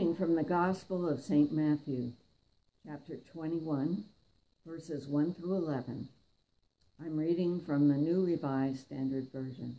reading from the Gospel of St. Matthew, chapter 21, verses 1 through 11. I'm reading from the New Revised Standard Version.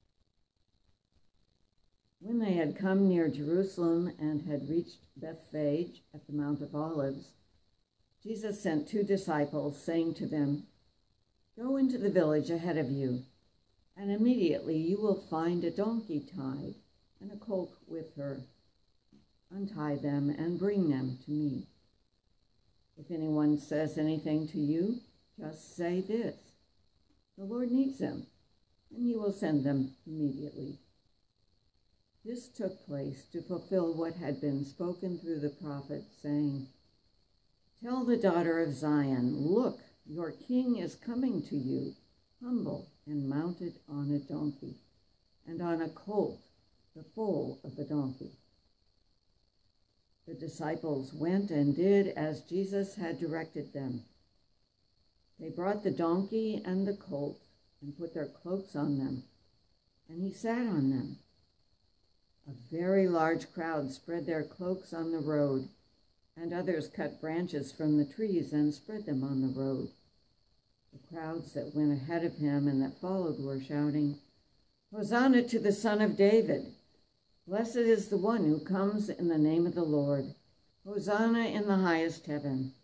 When they had come near Jerusalem and had reached Bethphage at the Mount of Olives, Jesus sent 2 disciples, saying to them, "Go into the village ahead of you, and immediately you will find a donkey tied and a colt with her. Untie them and bring them to me. If anyone says anything to you, just say this: 'The Lord needs them,' and he will send them immediately." This took place to fulfill what had been spoken through the prophet, saying, "Tell the daughter of Zion, look, your king is coming to you, humble and mounted on a donkey, and on a colt, the foal of the donkey." The disciples went and did as Jesus had directed them. They brought the donkey and the colt and put their cloaks on them, and he sat on them. A very large crowd spread their cloaks on the road, and others cut branches from the trees and spread them on the road. The crowds that went ahead of him and that followed were shouting, "Hosanna to the Son of David! Blessed is the one who comes in the name of the Lord. Hosanna in the highest heaven."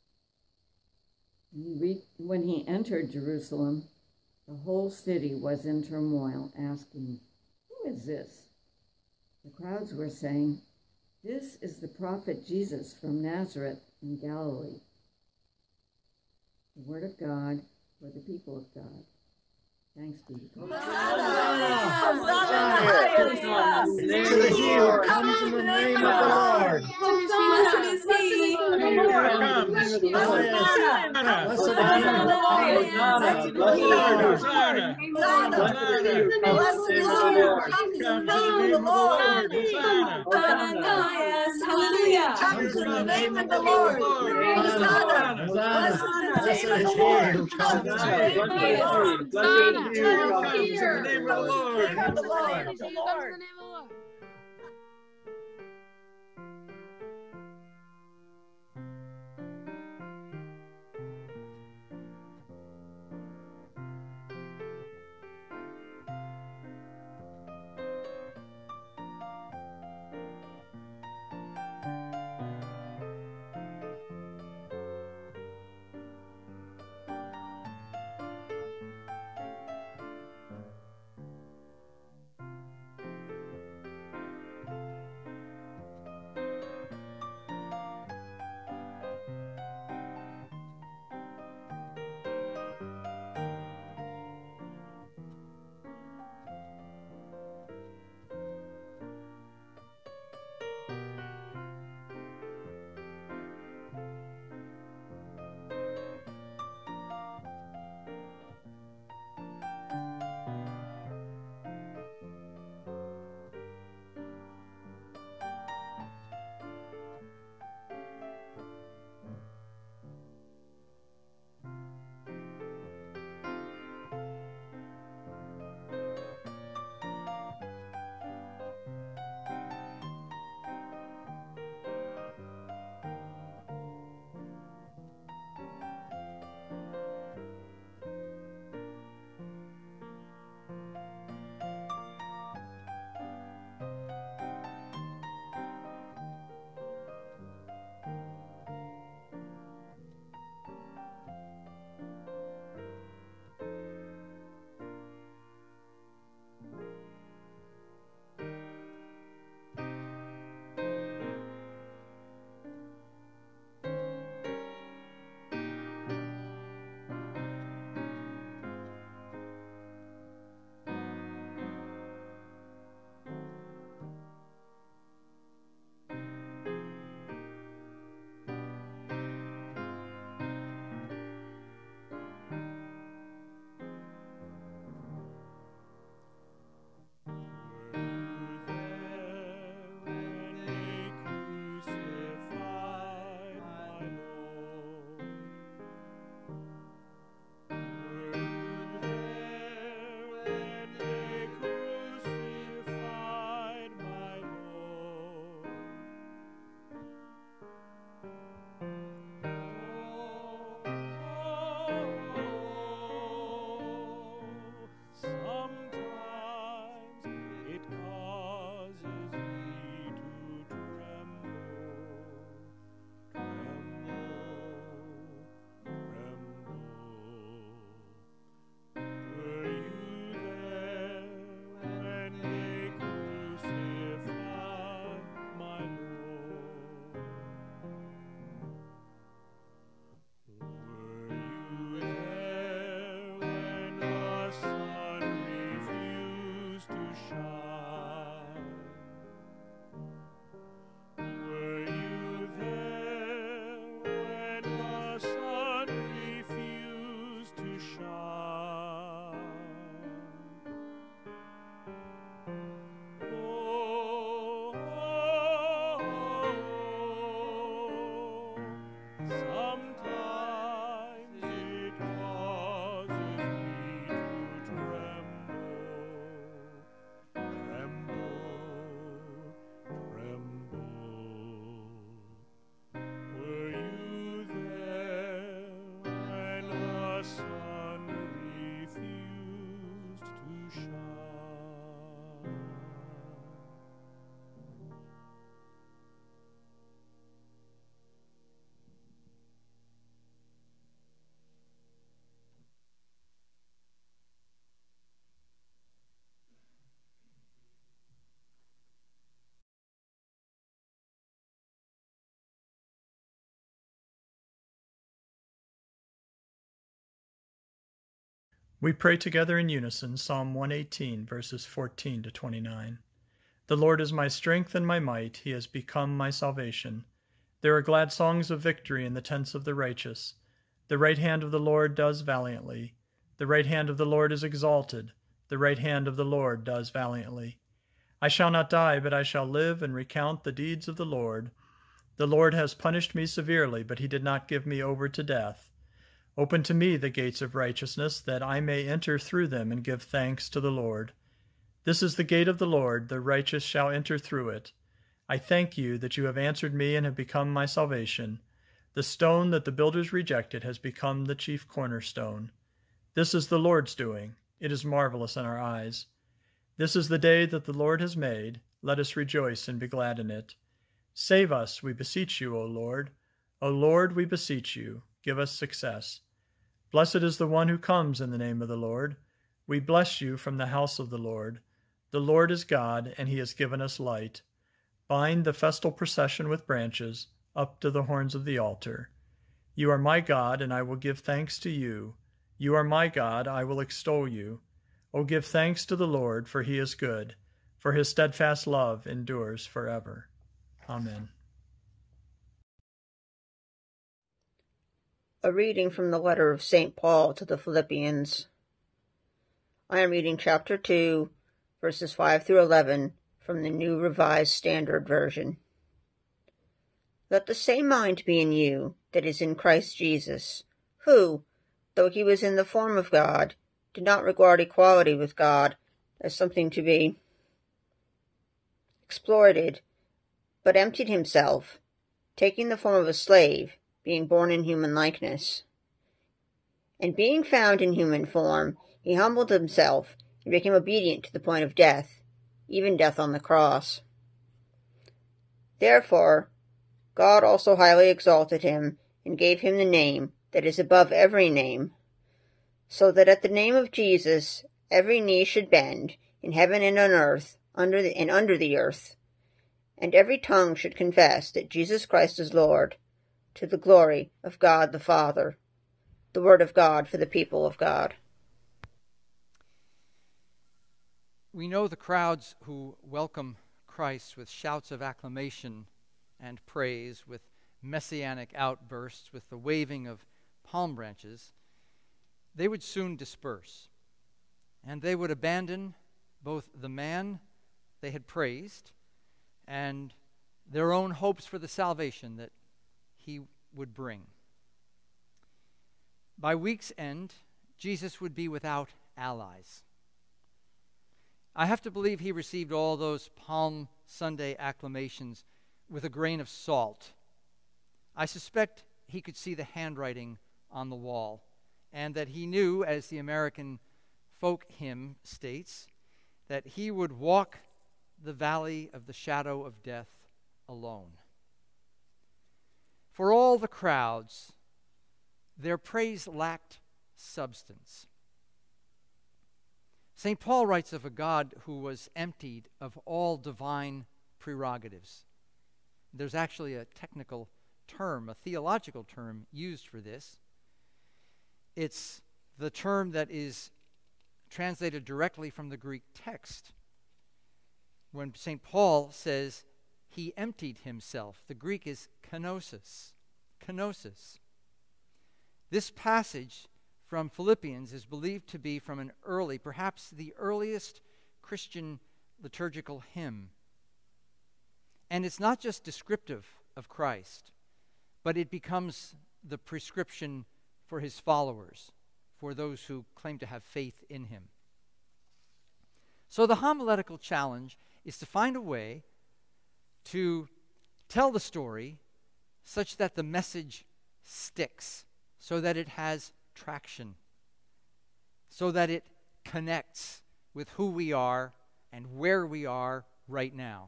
When he entered Jerusalem, the whole city was in turmoil, asking, "Who is this?" The crowds were saying, "This is the prophet Jesus from Nazareth in Galilee." The word of God for the people of God. Thanks be to God. Comes in the name of the Lord. Blessed is he. Comes in the name of the Lord. shine. Were you there when the sun refused to shine? Oh, sometimes it causes me to tremble, tremble. Were you there when the sun refused to shine? We pray together in unison Psalm 118, verses 14 to 29. The Lord is my strength and my might. He has become my salvation. There are glad songs of victory in the tents of the righteous. The right hand of the Lord does valiantly. The right hand of the Lord is exalted. The right hand of the Lord does valiantly. I shall not die, but I shall live and recount the deeds of the Lord. The Lord has punished me severely, but he did not give me over to death. Open to me the gates of righteousness, that I may enter through them and give thanks to the Lord. This is the gate of the Lord, the righteous shall enter through it. I thank you that you have answered me and have become my salvation. The stone that the builders rejected has become the chief cornerstone. This is the Lord's doing. It is marvelous in our eyes. This is the day that the Lord has made. Let us rejoice and be glad in it. Save us, we beseech you, O Lord. O Lord, we beseech you. Give us success. Blessed is the one who comes in the name of the Lord. We bless you from the house of the Lord. The Lord is God, and he has given us light. Bind the festal procession with branches up to the horns of the altar. You are my God, and I will give thanks to you. You are my God, I will extol you. O give thanks to the Lord, for he is good, for his steadfast love endures forever. Amen. A reading from the letter of St. Paul to the Philippians. I am reading chapter 2, verses 5 through 11 from the New Revised Standard Version. Let the same mind be in you that is in Christ Jesus, who, though he was in the form of God, did not regard equality with God as something to be exploited, but emptied himself, taking the form of a slave, being born in human likeness. And being found in human form, he humbled himself and became obedient to the point of death, even death on the cross. Therefore, God also highly exalted him and gave him the name that is above every name, so that at the name of Jesus every knee should bend, in heaven and on earth, under the earth, and every tongue should confess that Jesus Christ is Lord, to the glory of God the Father. The word of God for the people of God. We know the crowds who welcome Christ with shouts of acclamation and praise, with messianic outbursts, with the waving of palm branches. They would soon disperse, and they would abandon both the man they had praised and their own hopes for the salvation that he would bring. By week's end, Jesus would be without allies. I have to believe he received all those Palm Sunday acclamations with a grain of salt. I suspect he could see the handwriting on the wall, and that he knew, as the American folk hymn states, that he would walk the valley of the shadow of death alone. For all the crowds, their praise lacked substance. St. Paul writes of a God who was emptied of all divine prerogatives. There's actually a technical term, a theological term used for this. It's the term that is translated directly from the Greek text when St. Paul says he emptied himself. The Greek is kenosis. Kenosis. This passage from Philippians is believed to be from an early, perhaps the earliest Christian liturgical hymn. And it's not just descriptive of Christ, but it becomes the prescription for his followers, for those who claim to have faith in him. So the homiletical challenge is to find a way to tell the story such that the message sticks, so that it has traction, so that it connects with who we are and where we are right now.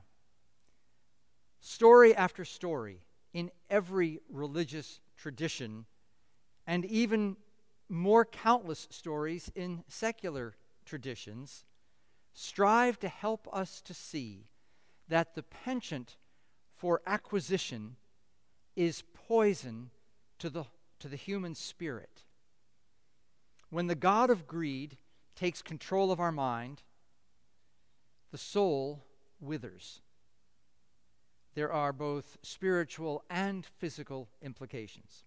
Story after story in every religious tradition, and even more countless stories in secular traditions, strive to help us to see that the penchant for acquisition is poison to the human spirit. When the god of greed takes control of our mind, the soul withers. There are both spiritual and physical implications.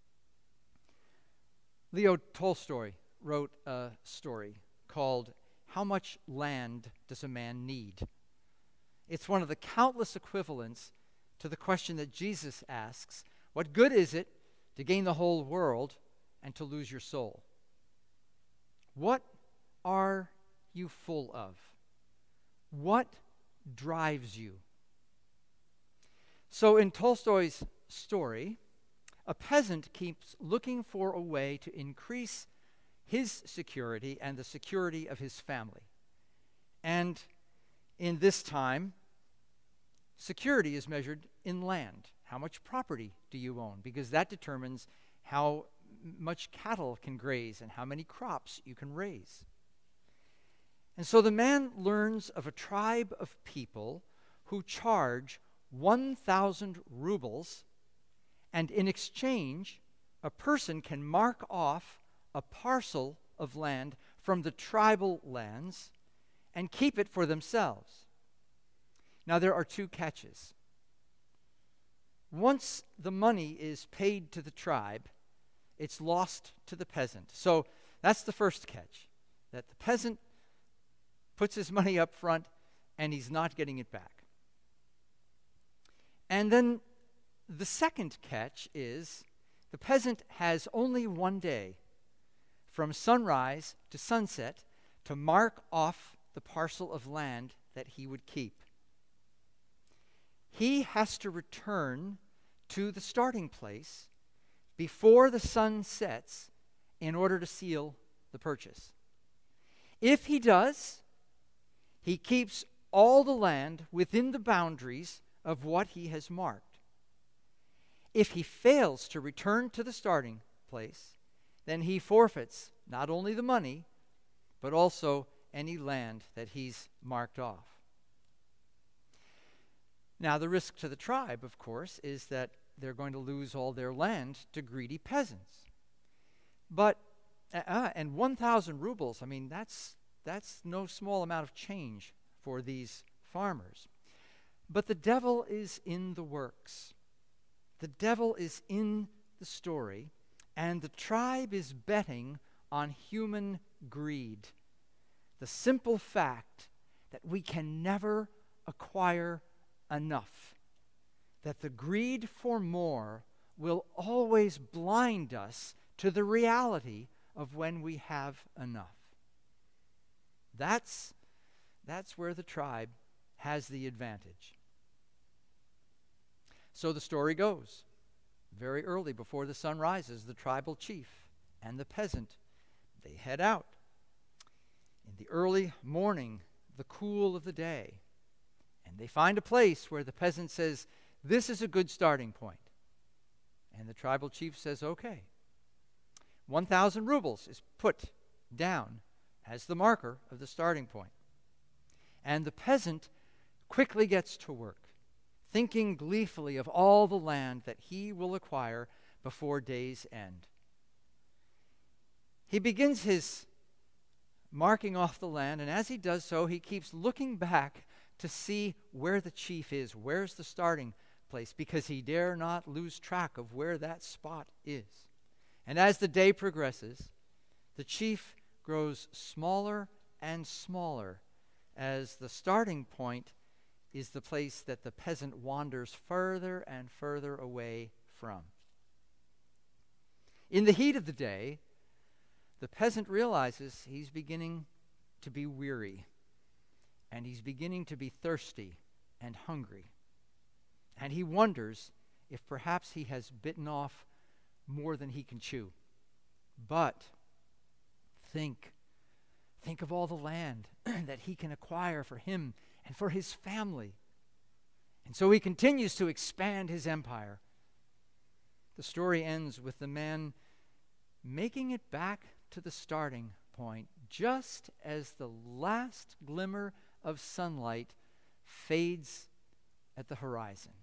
Leo Tolstoy wrote a story called "How Much Land Does a Man Need?" It's one of the countless equivalents to the question that Jesus asks, what good is it to gain the whole world and to lose your soul? What are you full of? What drives you? So in Tolstoy's story, a peasant keeps looking for a way to increase his security and the security of his family. And in this time, security is measured in land. How much property do you own? Because that determines how much cattle can graze and how many crops you can raise. And so the man learns of a tribe of people who charge 1,000 rubles, and in exchange, a person can mark off a parcel of land from the tribal lands and keep it for themselves. Now, there are two catches. Once the money is paid to the tribe, it's lost to the peasant. So that's the first catch, that the peasant puts his money up front and he's not getting it back. And then the second catch is the peasant has only one day from sunrise to sunset to mark off the parcel of land that he would keep. He has to return to the starting place before the sun sets in order to seal the purchase. If he does, he keeps all the land within the boundaries of what he has marked. If he fails to return to the starting place, then he forfeits not only the money, but also any land that he's marked off. Now, the risk to the tribe, of course, is that they're going to lose all their land to greedy peasants. But, and 1,000 rubles, I mean, that's no small amount of change for these farmers. But the devil is in the works. The devil is in the story, and the tribe is betting on human greed. The simple fact that we can never acquire enough, that the greed for more will always blind us to the reality of when we have enough. That's where the tribe has the advantage. So the story goes. Very early, before the sun rises, the tribal chief and the peasant, they head out. In the early morning, the cool of the day, and they find a place where the peasant says, "This is a good starting point." And the tribal chief says, "Okay." 1,000 rubles is put down as the marker of the starting point. And the peasant quickly gets to work, thinking gleefully of all the land that he will acquire before day's end. He begins his marking off the land, and as he does so, he keeps looking back to see where the chief is, where's the starting place, because he dare not lose track of where that spot is. And as the day progresses, the chief grows smaller and smaller as the starting point is the place that the peasant wanders further and further away from. In the heat of the day, the peasant realizes he's beginning to be weary, and he's beginning to be thirsty and hungry. And he wonders if perhaps he has bitten off more than he can chew. But think of all the land that he can acquire for him and for his family. And so he continues to expand his empire. The story ends with the man making it back to the starting point just as the last glimmer of sunlight fades at the horizon.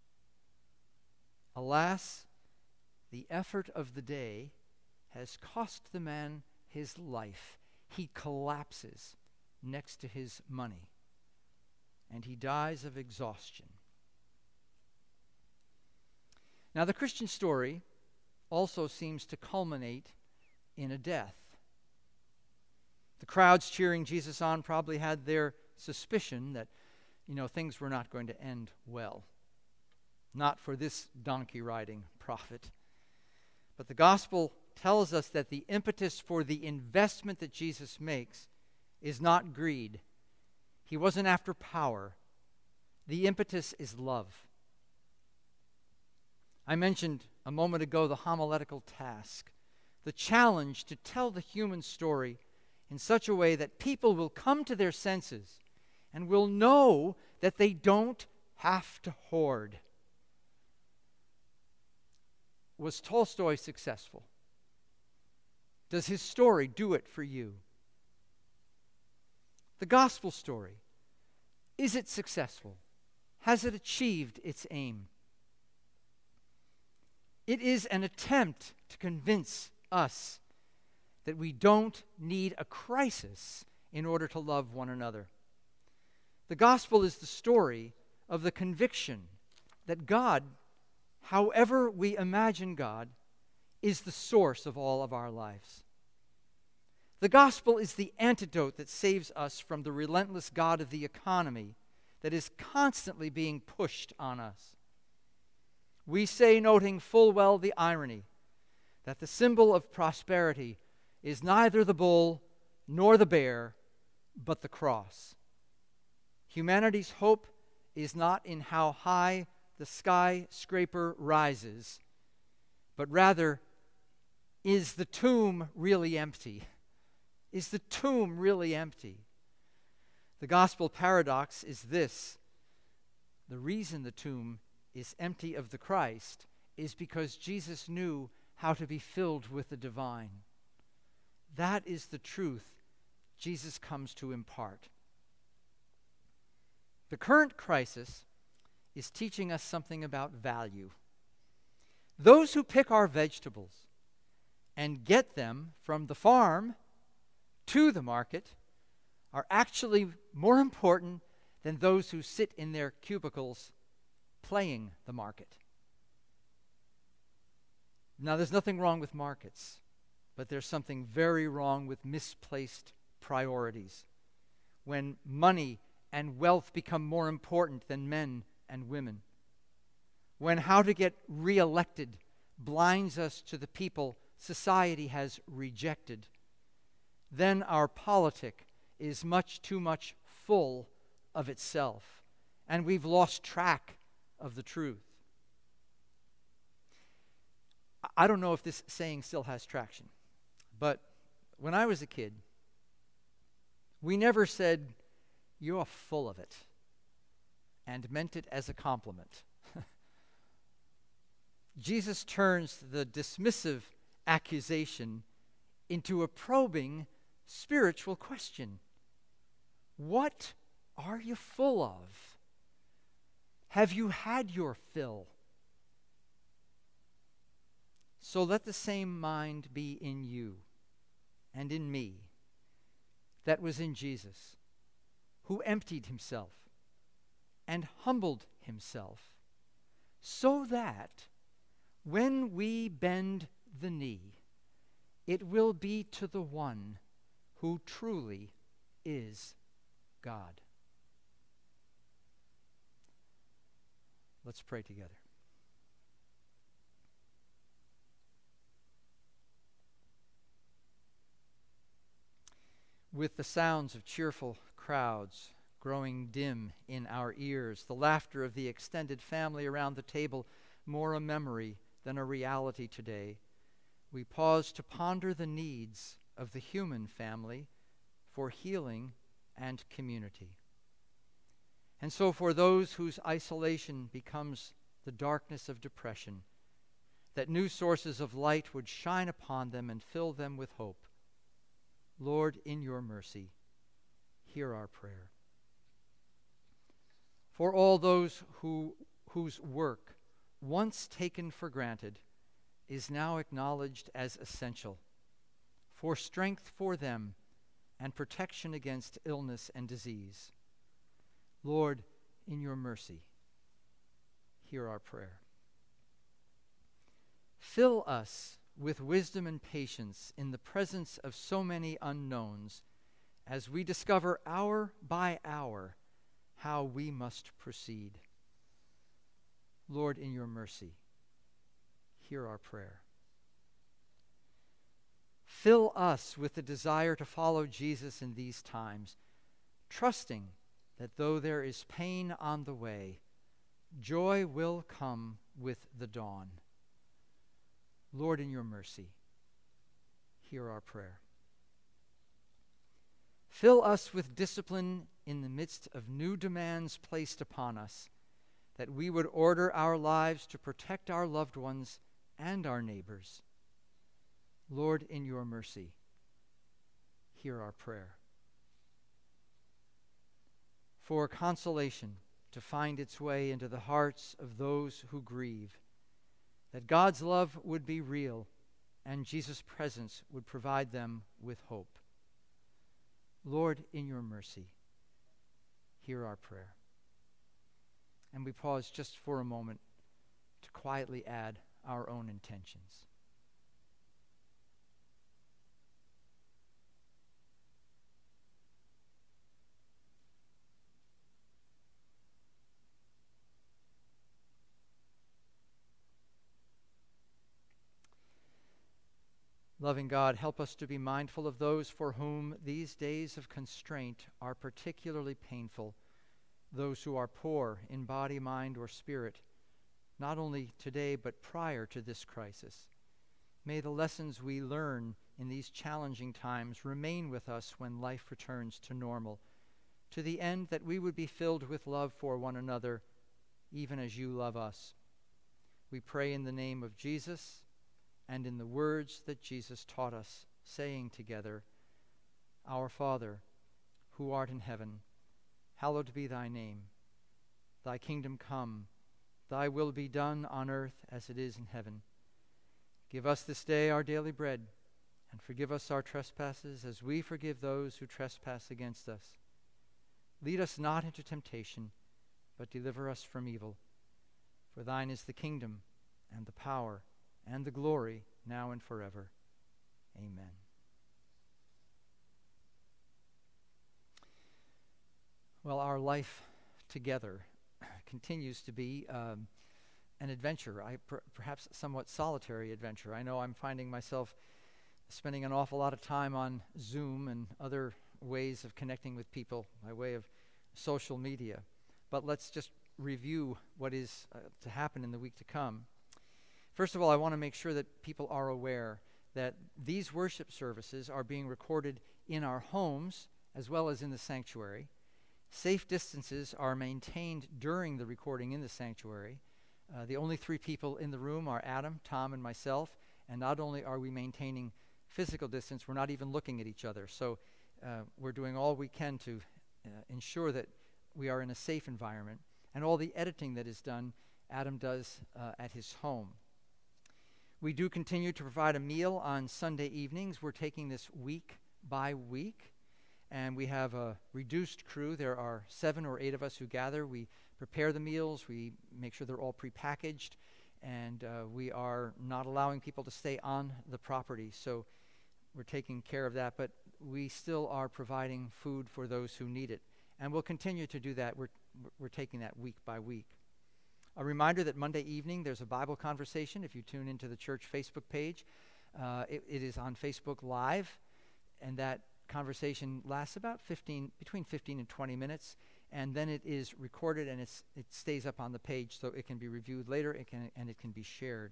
Alas, the effort of the day has cost the man his life. He collapses next to his money, and he dies of exhaustion. Now, the Christian story also seems to culminate in a death. The crowds cheering Jesus on probably had their suspicion that, things were not going to end well. Not for this donkey-riding prophet. But the gospel tells us that the impetus for the investment that Jesus makes is not greed. He wasn't after power. The impetus is love. I mentioned a moment ago the homiletical task, the challenge to tell the human story in such a way that people will come to their senses and will know that they don't have to hoard. Was Tolstoy successful? Does his story do it for you? The gospel story, is it successful? Has it achieved its aim? It is an attempt to convince us that we don't need a crisis in order to love one another. The gospel is the story of the conviction that God, however we imagine God, is the source of all of our lives. The gospel is the antidote that saves us from the relentless God of the economy that is constantly being pushed on us. We say, noting full well the irony, that the symbol of prosperity is neither the bull nor the bear, but the cross. Humanity's hope is not in how high the skyscraper rises, but rather, is the tomb really empty? Is the tomb really empty? The gospel paradox is this: the reason the tomb is empty of the Christ is because Jesus knew how to be filled with the divine. That is the truth Jesus comes to impart. The current crisis is teaching us something about value. Those who pick our vegetables and get them from the farm to the market are actually more important than those who sit in their cubicles playing the market. Now, there's nothing wrong with markets, but there's something very wrong with misplaced priorities. When money and wealth become more important than men and women. When how to get reelected blinds us to the people society has rejected, then our politic is much too much full of itself, and we've lost track of the truth. I don't know if this saying still has traction, but when I was a kid, we never said, "You're full of it," and meant it as a compliment. Jesus turns the dismissive accusation into a probing spiritual question. What are you full of? Have you had your fill? So let the same mind be in you and in me that was in Jesus, who emptied himself, and humbled himself, so that when we bend the knee, it will be to the one who truly is God. Let's pray together. With the sounds of cheerful crowds growing dim in our ears, the laughter of the extended family around the table more a memory than a reality today, we pause to ponder the needs of the human family for healing and community. And so for those whose isolation becomes the darkness of depression, that new sources of light would shine upon them and fill them with hope. Lord, in your mercy, hear our prayer. For all those whose work, once taken for granted, is now acknowledged as essential, for strength for them and protection against illness and disease. Lord, in your mercy, hear our prayer. Fill us with wisdom and patience in the presence of so many unknowns as we discover hour by hour how we must proceed. Lord, in your mercy, hear our prayer. Fill us with the desire to follow Jesus in these times, trusting that though there is pain on the way, joy will come with the dawn. Lord, in your mercy, hear our prayer. Fill us with discipline in the midst of new demands placed upon us, that we would order our lives to protect our loved ones and our neighbors. Lord, in your mercy, hear our prayer. For consolation to find its way into the hearts of those who grieve, that God's love would be real and Jesus' presence would provide them with hope. Lord, in your mercy, hear our prayer. And we pause just for a moment to quietly add our own intentions. Loving God, help us to be mindful of those for whom these days of constraint are particularly painful, those who are poor in body, mind, or spirit, not only today but prior to this crisis. May the lessons we learn in these challenging times remain with us when life returns to normal, to the end that we would be filled with love for one another, even as you love us. We pray in the name of Jesus, and in the words that Jesus taught us, saying together, Our Father, who art in heaven, hallowed be thy name. Thy kingdom come, thy will be done on earth as it is in heaven. Give us this day our daily bread, and forgive us our trespasses as we forgive those who trespass against us. Lead us not into temptation, but deliver us from evil. For thine is the kingdom, and the power, and the glory, now and forever. Amen. Well, our life together continues to be an adventure, perhaps a somewhat solitary adventure. I know I'm finding myself spending an awful lot of time on Zoom and other ways of connecting with people by way of social media. But let's just review what is to happen in the week to come. First of all, I want to make sure that people are aware that these worship services are being recorded in our homes as well as in the sanctuary. Safe distances are maintained during the recording in the sanctuary. The only three people in the room are Adam, Tom, and myself, and not only are we maintaining physical distance, we're not even looking at each other. So we're doing all we can to ensure that we are in a safe environment. And all the editing that is done, Adam does at his home. We do continue to provide a meal on Sunday evenings. We're taking this week by week, and we have a reduced crew. There are 7 or 8 of us who gather. We prepare the meals. We make sure they're all prepackaged, and we are not allowing people to stay on the property. So we're taking care of that, but we still are providing food for those who need it. And we'll continue to do that. We're taking that week by week. A reminder that Monday evening there's a Bible conversation. If you tune into the church Facebook page, it is on Facebook Live, and that conversation lasts about between 15 and 20 minutes, and then it is recorded and it stays up on the page so it can be reviewed later and it can be shared.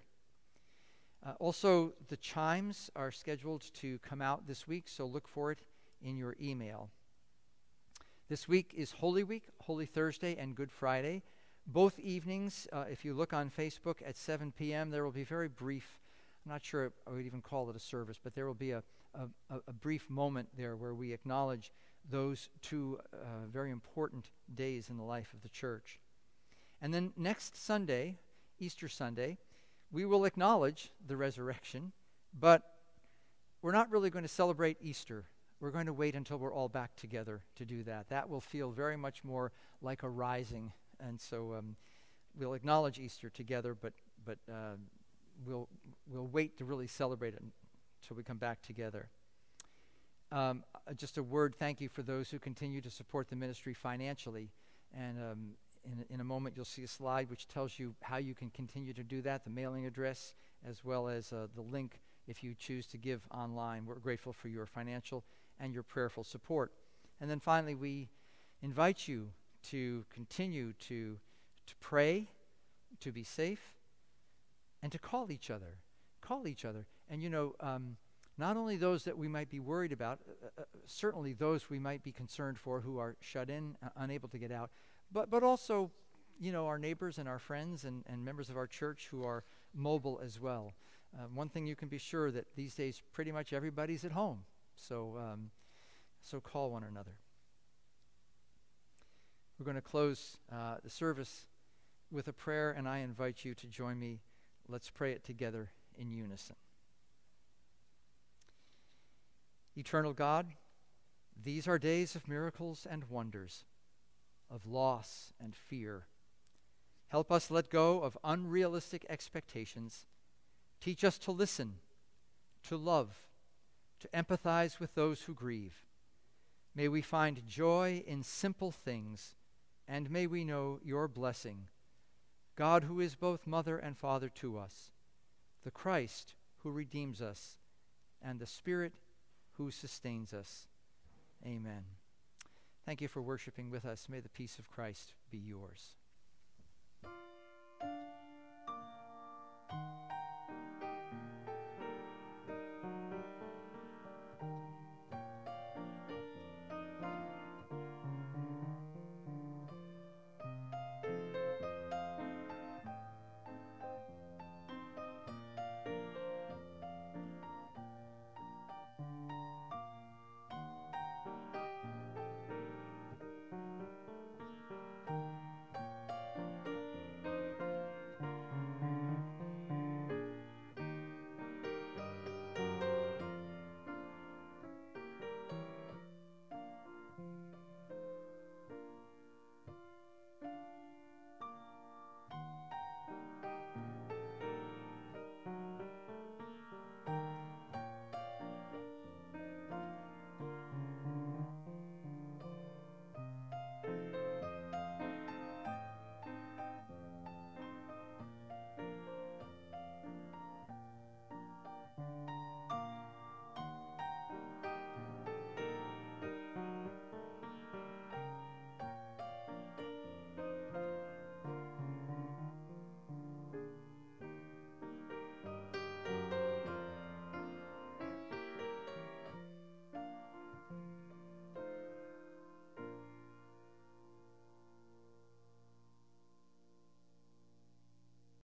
Also, the chimes are scheduled to come out this week, so look for it in your email. This week is Holy Week, Holy Thursday, and Good Friday. Both evenings, if you look on Facebook at 7 p.m., there will be very brief, I'm not sure I would even call it a service, but there will be a brief moment there where we acknowledge those two very important days in the life of the church. And then next Sunday, Easter Sunday, we will acknowledge the resurrection, but we're not really going to celebrate Easter. We're going to wait until we're all back together to do that. That will feel very much more like a rising, and so we'll acknowledge Easter together, but we'll wait to really celebrate it until we come back together. Just a word, thank you for those who continue to support the ministry financially, and in a moment you'll see a slide which tells you how you can continue to do that, the mailing address, as well as the link if you choose to give online. We're grateful for your financial and your prayerful support. And then finally, we invite you to continue to pray, to be safe, and to call each other. Call each other. And not only those that we might be worried about, certainly those we might be concerned for who are shut in, unable to get out, but also, our neighbors and our friends and members of our church who are mobile as well. One thing you can be sure that these days pretty much everybody's at home, so call one another. We're going to close the service with a prayer, and I invite you to join me. Let's pray it together in unison. Eternal God, these are days of miracles and wonders, of loss and fear. Help us let go of unrealistic expectations. Teach us to listen, to love, to empathize with those who grieve. May we find joy in simple things, and may we know your blessing, God who is both Mother and Father to us, the Christ who redeems us, and the Spirit who sustains us. Amen. Thank you for worshiping with us. May the peace of Christ be yours.